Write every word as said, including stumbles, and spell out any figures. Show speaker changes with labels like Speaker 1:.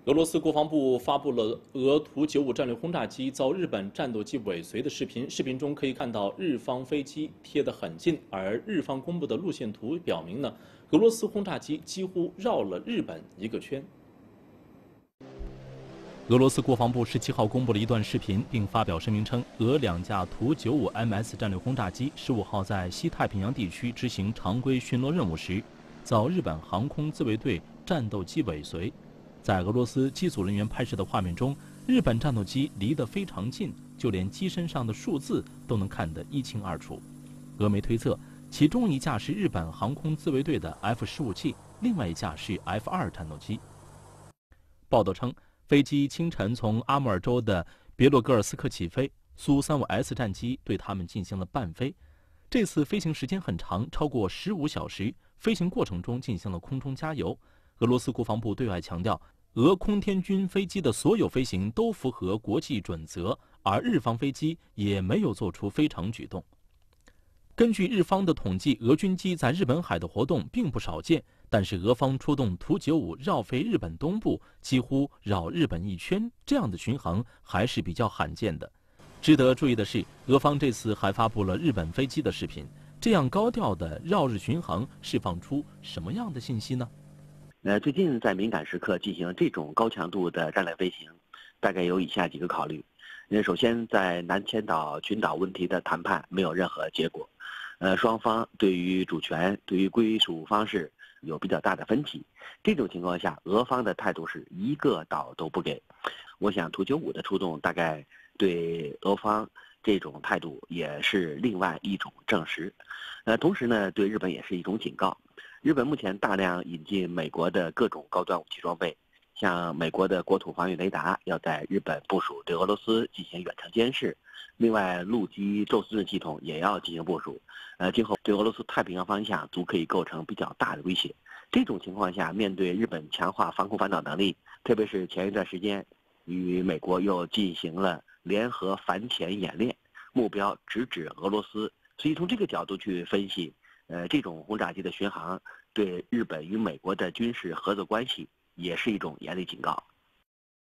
Speaker 1: 俄罗斯国防部发布了俄图九五战略轰炸机遭日本战斗机尾随的视频。视频中可以看到日方飞机贴得很近，而日方公布的路线图表明呢，俄罗斯轰炸机几乎绕了日本一个圈。俄罗斯国防部十七号公布了一段视频，并发表声明称，俄两架图九五 M S 战略轰炸机十五号在西太平洋地区执行常规巡逻任务时，遭日本航空自卫队战斗机尾随。在俄罗斯机组人员拍摄的画面中，日本战斗机离得非常近，就连机身上的数字都能看得一清二楚。俄媒推测，其中一架是日本航空自卫队的 F 十五 G，另外一架是 F 二 战斗机。报道称，飞机清晨从阿穆尔州的别洛戈尔斯克起飞，苏 三五 S 战机对他们进行了伴飞。这次飞行时间很长，超过十五小时，飞行过程中进行了空中加油。俄罗斯国防部对外强调，俄空天军飞机的所有飞行都符合国际准则，而日方飞机也没有做出非常举动。根据日方的统计，俄军机在日本海的活动并不少见，但是俄方出动图九五绕飞日本东部，几乎绕日本一圈，这样的巡航还是比较罕见的。值得注意的是，俄方这次还发布了日本飞机的视频，这样高调的绕日巡航释放出什么样的信息呢？
Speaker 2: 呃，最近在敏感时刻进行这种高强度的战略飞行，大概有以下几个考虑。呃，首先，在南千岛群岛问题的谈判没有任何结果，呃，双方对于主权、对于归属方式有比较大的分歧。这种情况下，俄方的态度是一个岛都不给。我想，图九五的出动大概对俄方这种态度也是另外一种证实。呃，同时呢，对日本也是一种警告。日本目前大量引进美国的各种高端武器装备，像美国的国土防御雷达要在日本部署，对俄罗斯进行远程监视。另外，陆基宙斯盾系统也要进行部署，呃，今后对俄罗斯太平洋方向足可以构成比较大的威胁。这种情况下，面对日本强化防空反导能力，特别是前一段时间与美国又进行了联合反潜演练，目标直指俄罗斯。所以从这个角度去分析，呃，这种轰炸机的巡航对日本与美国的军事合作关系也是一种严厉警告。